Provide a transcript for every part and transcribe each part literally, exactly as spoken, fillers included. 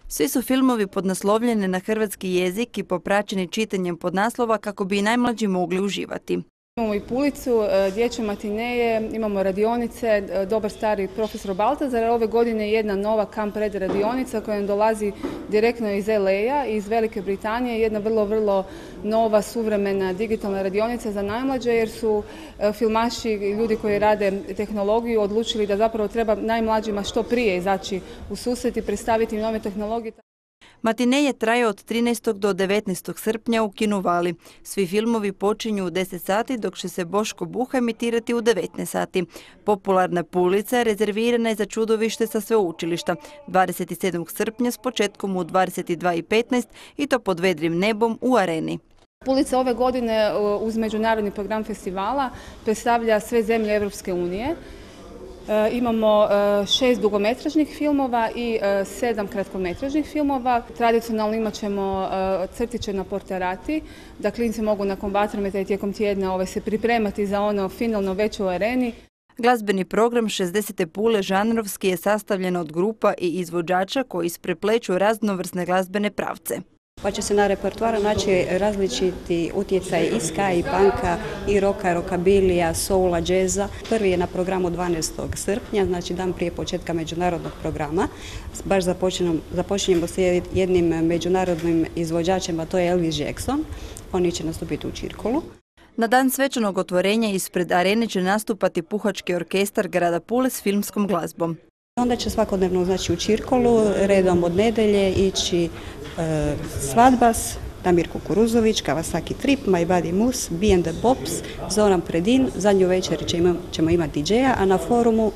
Svi su filmovi podnaslovljeni na hrvatski jezik i popraćeni čitanjem podnaslova kako bi i najmlađi mogli uživati. Imamo i Pulicu, dječje matineje, imamo radionice, dobar stari profesor Baltazar. Ove godine je jedna nova Camp Red radionica koja nam dolazi direktno iz L A, iz Velike Britanije. Jedna vrlo, vrlo nova, suvremena digitalna radionica za najmlađe jer su filmaši i ljudi koji rade tehnologiju odlučili da zapravo treba najmlađima što prije izaći u susret i predstaviti im nove tehnologije. Matineje traje od trinaestog do devetnaestog srpnja u kinu Vali. Svi filmovi počinju u deset sati, dok će se Boško Buha emitirati u devetnaest sati. Popularna Pulica rezervirana je za čudovište sa sveučilišta dvadeset sedmog srpnja s početkom u dvadeset dva i petnaest i to pod vedrim nebom u areni. Pulica ove godine uz međunarodni program festivala predstavlja sve zemlje Europske unije. E, imamo e, šest dugometražnih filmova i e, sedam kratkometražnih filmova. Tradicionalno imat ćemo e, crtiće na portarati, da klinci mogu nakon vatrometa i tijekom tjedna ovaj, se pripremati za ono finalno već u areni. Glazbeni program šezdesete Pule žanrovski je sastavljen od grupa i izvođača koji isprepleću raznovrsne glazbene pravce. Pa će se na repertoaru naći različiti utjecaj i ska, i panka, i roka, rokabilija, soula, džeza. Prvi je na programu dvanaestog srpnja, znači dan prije početka međunarodnog programa. Baš započinjemo, započinjemo s jednim međunarodnim izvođačem, a to je Elvis Jackson. Oni će nastupiti u Čirkolu. Na dan svečanog otvorenja ispred arene će nastupati Puhački orkestar grada Pule s filmskom glazbom. Onda će svakodnevno, znači, u Čirkolu, redom od nedelje ići e, Svadbas, Damir Kukuruzović, Kawasaki Trip, My Body Moose, Be and the Bops, Zoran Predin. Zadnju večer će ima, ćemo imati D J-a, a na forumu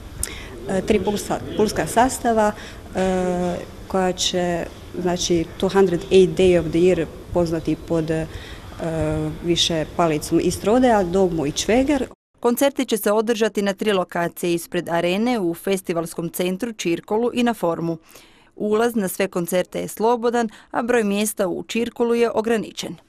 e, tri pulska, pulska sastava e, koja će, znači, two hundred eight Day of the Year poznati pod e, više palicom Istrodea, Dogmu i Čveger. Koncerti će se održati na tri lokacije ispred arene, u festivalskom centru, Čirkolu i na forumu. Ulaz na sve koncerte je slobodan, a broj mjesta u Čirkolu je ograničen.